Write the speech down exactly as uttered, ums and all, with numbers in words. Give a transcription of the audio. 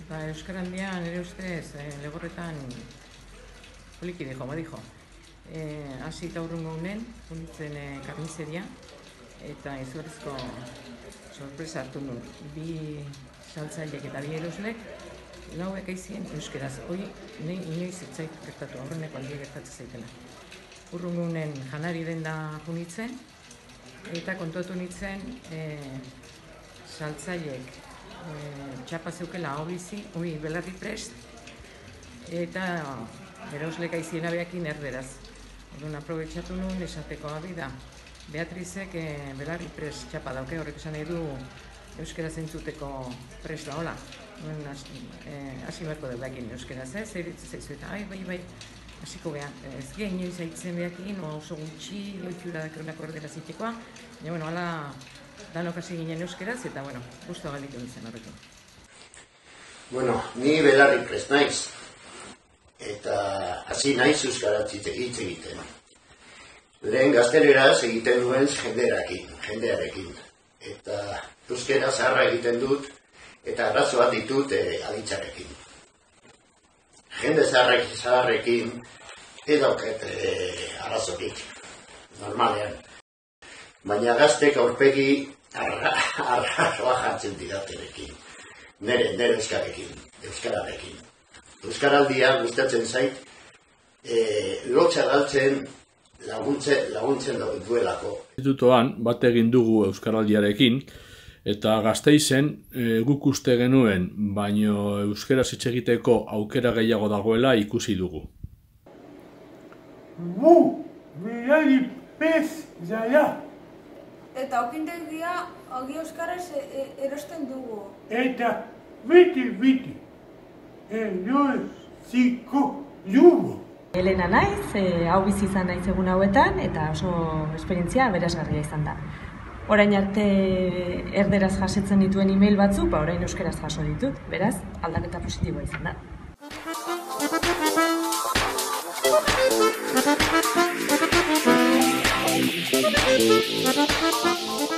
Ba, Euskaraldian, nire ustez, eh, legorretan poliki dijo, badijo. Eh, hasi eta urrungo unen, unitzen eh, karnizeria, eta izugarrizko sorpresa hartu nun. Bi saltzailek eta bi eroslek, lauek aizien euskeraz. Hoi, nahi inoiz etzait gertatu, aurreneko aldia gertatzen zaitela. Urrungo unen janari denda unitzen, eta kontuatu nintzen eh, saltzailek eh, txapa zeukela hau bizi, ui, belarri prest, eta eroslek aiziena behakin erderaz. Orduan aprobetxatu nuen esateko abida. Beatrizek eh, belarri prest txapa dauke, horrek esan nahi du euskera zentzuteko prest da, hola. Hasi eh, beharko dut behakin euskaraz, ez? Zairitzu zaizu eta, ai, bai, bai, hasiko beha. Ez gehi inoiz haitzen behakin, oso gutxi, loitura dakeronako erdera zitekoa. Ja, bueno, hala, danok hasi ginen euskeraz, eta, bueno, guztua galditu nintzen horrekin. Bueno, ni belarri prest naiz. Eta hasi naiz euskaraz hitz egiten. Lehen gazteleraz egiten nuen jendearekin, jendearekin. Eta euskera zaharra egiten dut, eta arazo bat ditut e, aditzarekin. Jende zaharrek, zaharrekin edauket e, arazorik, normalean. Baina gaztek aurpegi arraroa jartzen didaterekin. Nere, nere euskarekin, euskararekin. Euskaraldia gustatzen zait, e, lotxa galtzen laguntzen, laguntzen duelako. Institutoan bat egin dugu euskaraldiarekin, eta Gasteizen e, guk uste genuen, baino euskaraz hitz egiteko aukera gehiago dagoela ikusi dugu. Bu, belarri prest zara. Eta okindegia ogi euskaraz e, e, erosten dugu. Eta beti, beti, erosiko dugu. Elena naiz, e, hau bizi izan naiz egun hauetan, eta oso esperientzia aberasgarria izan da. Orain arte erderaz jasetzen dituen e-mail batzuk, ba orain euskeraz jaso ditut, beraz, aldaketa positiboa izan da.